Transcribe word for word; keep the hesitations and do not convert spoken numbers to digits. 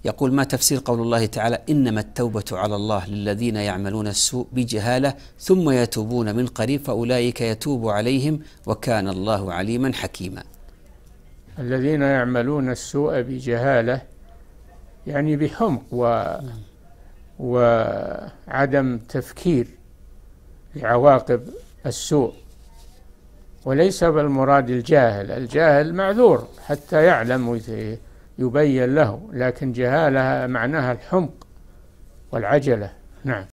يقول: ما تفسير قول الله تعالى: إنما التوبة على الله للذين يعملون السوء بجهالة ثم يتوبون من قريب فأولئك يتوب عليهم وكان الله عليما حكيما. الذين يعملون السوء بجهالة يعني بحمق و... وعدم تفكير لعواقب السوء، وليس بالمراد الجاهل. الجاهل معذور حتى يعلم ويبين له، لكن جهالة معناها الحمق والعجلة. نعم.